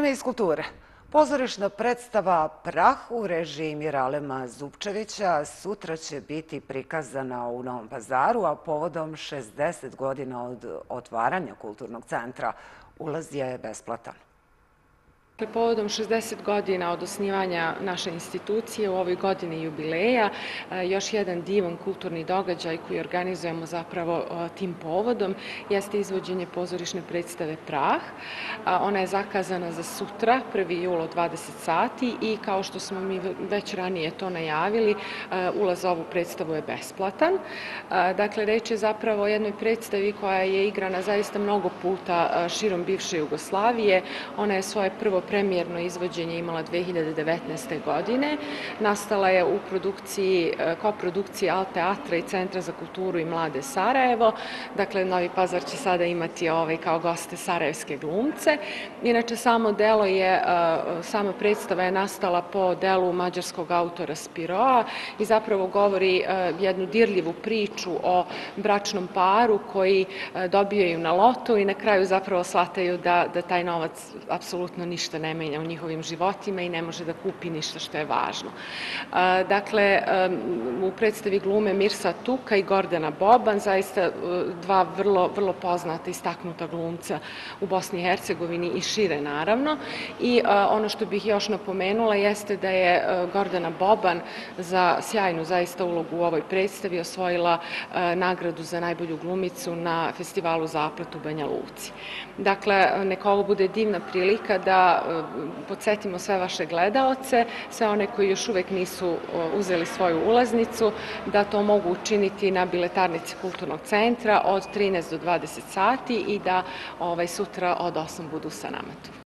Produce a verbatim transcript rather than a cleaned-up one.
vreme iz kulture. Pozorišna predstava Prah u režiji Miralema Zupčevića sutra će biti prikazana u Novom Pazaru, a povodom šezdeset godina od otvaranja kulturnog centra. Ulaz je besplatan. Povodom šezdeset godina od osnivanja naše institucije u ovoj godini jubileja, još jedan divan kulturni događaj koji organizujemo zapravo tim povodom jeste izvođenje pozorišne predstave Prah. Ona je zakazana za sutra, prvi jul od dvadeset sati i kao što smo mi već ranije to najavili, ulaz u ovu predstavu je besplatan. Dakle, reč je zapravo o jednoj predstavi koja je igrana zaista mnogo puta širom bivše Jugoslavije. Ona je svoje prvo premijerno izvođenje imala dve hiljade devetnaeste. godine. Nastala je u produkciji, koprodukciji Al Teatra i Centra za kulturu i mlade Sarajevo. Dakle, Novi Pazar će sada imati ovaj, kao goste sarajevske glumce. Inače, samo delo je, sama predstava je nastala po delu mađarskog autora Spiroa i zapravo govori jednu dirljivu priču o bračnom paru koji dobijaju na lotu i na kraju zapravo shvataju da, da taj novac apsolutno ništa ne menja u njihovim životima i ne može da kupi ništa što je važno. Dakle, u predstavi glume Mirsa Tuka i Gordana Boban, zaista dva vrlo, vrlo poznata istaknuta glumca u Bosni i Hercegovini i šire naravno. I ono što bih još napomenula jeste da je Gordana Boban za sjajnu zaista ulogu u ovoj predstavi osvojila nagradu za najbolju glumicu na festivalu Zaplet u Banja Luci. Dakle, neka ovo bude divna prilika da podsjetimo sve vaše gledaoce, sve one koji još uvek nisu uzeli svoju ulaznicu, da to mogu učiniti na biletarnici Kulturnog centra od trinaest do dvadeset sati i da ovaj, sutra od osam budu sa nama tu.